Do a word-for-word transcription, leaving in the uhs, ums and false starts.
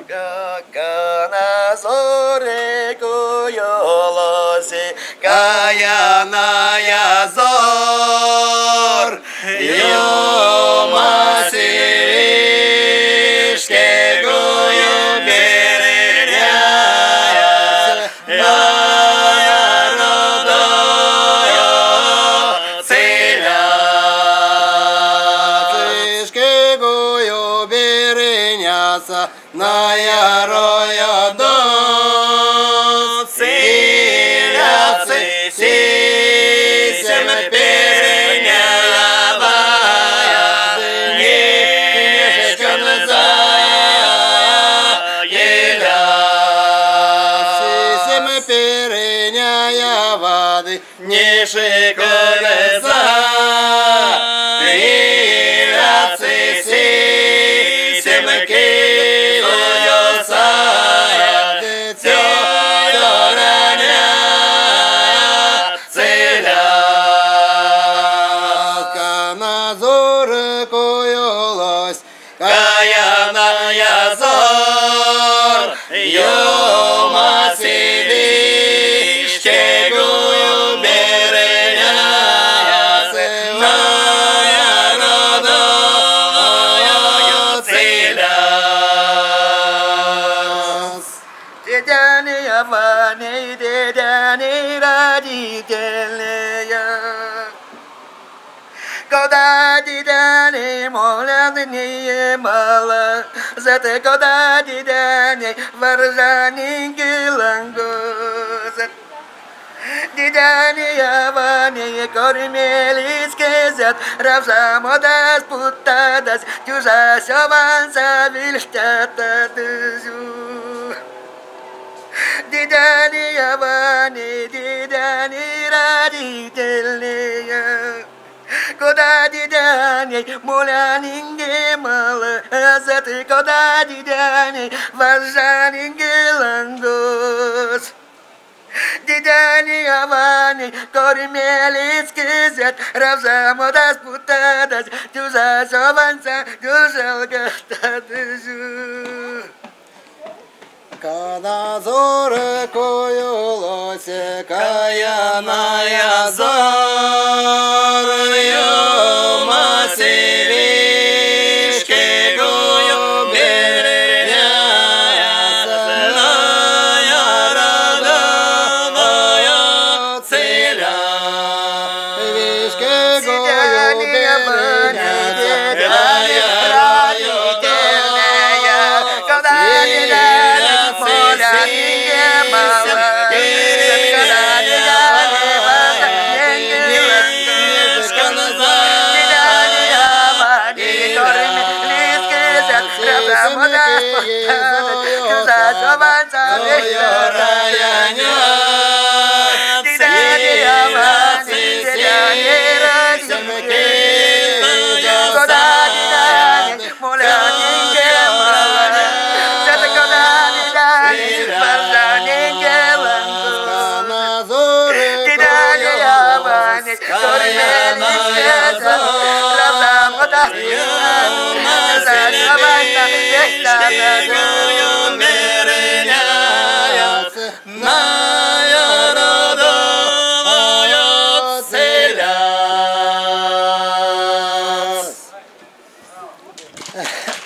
Кана зоре куйолоси, каяная зор, юмаси вишке кую береняя, ная родою целя. Вишке кую береняся, ная роя до целяцы, сисем переняя, нежкан заеля. Сисем переняя воды, нежкан заеляцы, сисем каяная зор, юмаси вишке кую береняя, ная родою целя. Дедяни авани, дедяни родительные, когда дедяни молодые мало, зато когда дедяни варжаненький лангус. Дедяни авани кормились кезят, равзамодас путадас, тюжа сёванса вильштята дызю. Дедяни авани, дедяни родительные, куда дедяни молянинге мало, зато куда дедяни варжанинге лангус. Дедяни авани кормились кезят, равзамодас путадас, тюза сёванса дюжалгата дыжу. Когда зоры куюлось, каяная зор, юмаси вишке кую береняя, ная родою целя. Вишке кую береняя, ная родительная, когда дедяни молянинге мало, когда дедяни варжаненький лангус. Дедяни авани кормились кезят, равзамодас путадас, тюза сёванса вильштята дыжу. Дедяни авани, дедяни родительные, когда дедяни молянинге мало, зато когда дедяни варжаненький лангус. Дедяни авани кормились кезят, равзамодас путадас, тюза сёванса вильштята дыжу. Ная родою целя.